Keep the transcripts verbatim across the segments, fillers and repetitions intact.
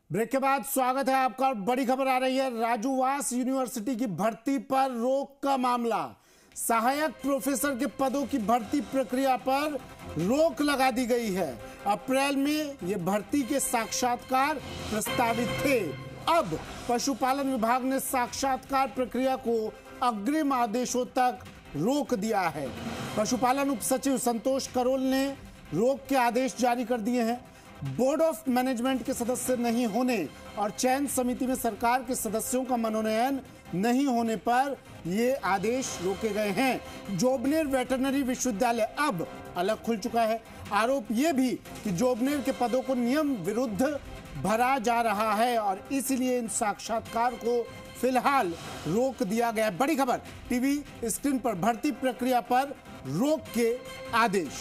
Break के बाद स्वागत है आपका। बड़ी खबर आ रही है, राजूवास यूनिवर्सिटी की भर्ती पर रोक का मामला। सहायक प्रोफेसर के पदों की भर्ती प्रक्रिया पर रोक लगा दी गई है। अप्रैल में ये भर्ती के साक्षात्कार प्रस्तावित थे। अब पशुपालन विभाग ने साक्षात्कार प्रक्रिया को अग्रिम आदेशों तक रोक दिया है। पशुपालन उप सचिव संतोष करोल ने रोक के आदेश जारी कर दिए हैं। बोर्ड ऑफ मैनेजमेंट के सदस्य नहीं होने और चयन समिति में सरकार के सदस्यों का मनोनयन नहीं होने पर ये आदेश रोके गए हैं। जोबनेर वेटरनरी विश्वविद्यालय अब अलग खुल चुका है। आरोप ये भी कि जोबनेर के पदों को नियम विरुद्ध भरा जा रहा है और इसलिए इन साक्षात्कार को फिलहाल रोक दिया गया है। बड़ी खबर टीवी स्क्रीन पर, भर्ती प्रक्रिया पर रोक के आदेश।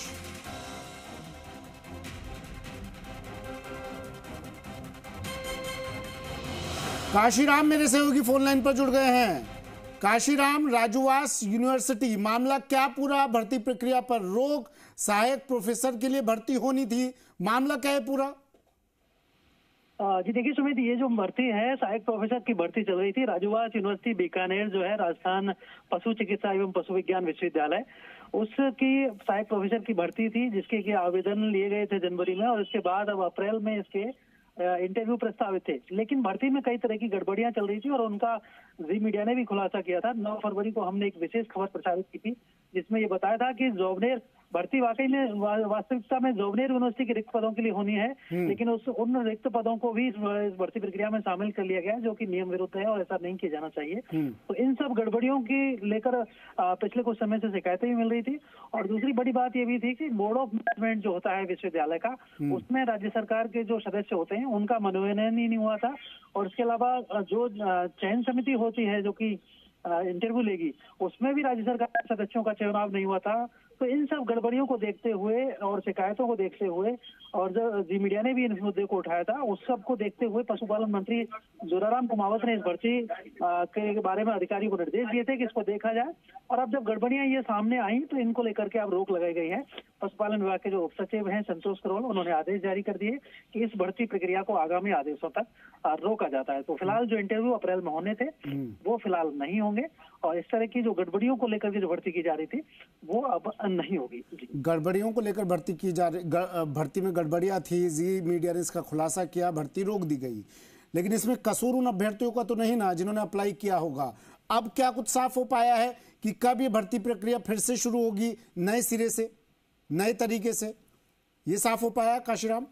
काशीराम मेरे सहयोगी फोन लाइन पर जुड़ गए हैं। काशीराम, राजूवास यूनिवर्सिटी मामला क्या पूरा? भर्ती प्रक्रिया पर रोक, सहायक प्रोफेसर के लिए भर्ती होनी थी, मामला क्या है पूरा? जी देखिए सुमित, ये जो भर्ती है सहायक प्रोफेसर की भर्ती चल रही थी। राजूवास यूनिवर्सिटी बीकानेर जो है राजस्थान पशु चिकित्सा एवं पशु विज्ञान विश्वविद्यालय, उसकी सहायक प्रोफेसर की भर्ती थी जिसके के आवेदन लिए गए थे जनवरी में और इसके बाद अब अप्रैल में इसके इंटरव्यू प्रस्तावित थे। लेकिन भर्ती में कई तरह की गड़बड़ियां चल रही थी और उनका जी मीडिया ने भी खुलासा किया था। नौ फरवरी को हमने एक विशेष खबर प्रसारित की थी जिसमें ये बताया था कि जोबनेर भर्ती वाकई में वा, वास्तविकता में जोबनेर यूनिवर्सिटी के रिक्त पदों के लिए होनी है, लेकिन उस उन रिक्त पदों को भी इस भर्ती प्रक्रिया में शामिल कर लिया गया जो कि नियम विरुद्ध है और ऐसा नहीं किया जाना चाहिए। तो इन सब गड़बड़ियों की लेकर पिछले कुछ समय से शिकायतें भी मिल रही थी। और दूसरी बड़ी बात ये भी थी कि बोर्ड ऑफ मैनेजमेंट जो होता है विश्वविद्यालय का, उसमें राज्य सरकार के जो सदस्य होते हैं उनका मनोनयन ही नहीं हुआ था। और इसके अलावा जो चयन समिति होती है जो कि इंटरव्यू लेगी, उसमें भी राज्य सरकार के सदस्यों का चुनाव नहीं हुआ था। तो इन सब गड़बड़ियों को देखते हुए और शिकायतों को देखते हुए और जो जी मीडिया ने भी इस मुद्दे को उठाया था, उस सब को देखते हुए पशुपालन मंत्री जोराराम कुमावत ने इस भर्ती के बारे में अधिकारियों को निर्देश दिए थे कि इसको देखा जाए। और अब जब गड़बड़ियां ये सामने आई तो इनको लेकर के अब रोक लगाई गई है। पशुपालन विभाग के जो उप सचिव हैं संतोष करोल, उन्होंने आदेश जारी कर दिए कि इस भर्ती प्रक्रिया को आगामी आदेशों तक रोका जाता है। तो फिलहाल जो इंटरव्यू अप्रैल में होने थे वो फिलहाल नहीं होंगे और इस तरह की जो गड़बड़ियों को लेकर के जो भर्ती की जा रही थी वो अब नहीं होगी। गड़बड़ियों को लेकर भर्ती की जा रही, भर्ती में गड़बड़ियां थी, जी मीडिया ने इसका खुलासा किया, भर्ती रोक दी गई। लेकिन इसमें कसूर उन अभ्यर्थियों का तो नहीं ना जिन्होंने अप्लाई किया होगा। अब क्या कुछ साफ हो पाया है कि कब ये भर्ती प्रक्रिया फिर से शुरू होगी, नए सिरे से, नए तरीके से? ये साफ हो पाया काशीराम?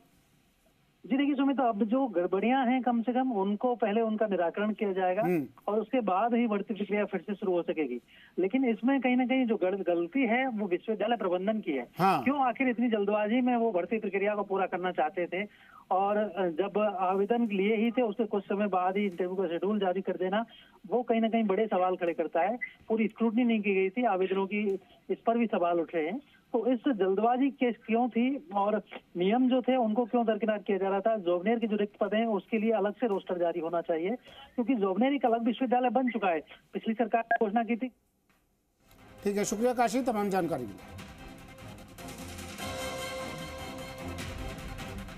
जी देखिए सुमित, अब जो गड़बड़ियां हैं कम से कम उनको पहले उनका निराकरण किया जाएगा और उसके बाद ही भर्ती प्रक्रिया फिर से शुरू हो सकेगी। लेकिन इसमें कहीं ना कहीं जो गलती है वो विश्वविद्यालय प्रबंधन की है। हाँ। क्यों आखिर इतनी जल्दबाजी में वो भर्ती प्रक्रिया को पूरा करना चाहते थे और जब आवेदन लिए ही थे उसके कुछ समय बाद ही इंटरव्यू का शेड्यूल जारी कर देना, वो कहीं ना कहीं बड़े सवाल खड़े करता है। पूरी स्क्रूटनी नहीं की गई थी आवेदनों की, इस पर भी सवाल उठ रहे हैं। तो इस जल्दबाजी केस क्यों थी और नियम जो थे उनको क्यों दरकिनार किया जा रहा था? जोबनेर के जो रिक्त पद हैं उसके लिए अलग से रोस्टर जारी होना चाहिए क्योंकि जोबनेर एक अलग विश्वविद्यालय बन चुका है, पिछली सरकार ने घोषणा की थी। ठीक है, शुक्रिया काशी, तमाम जानकारी के लिए।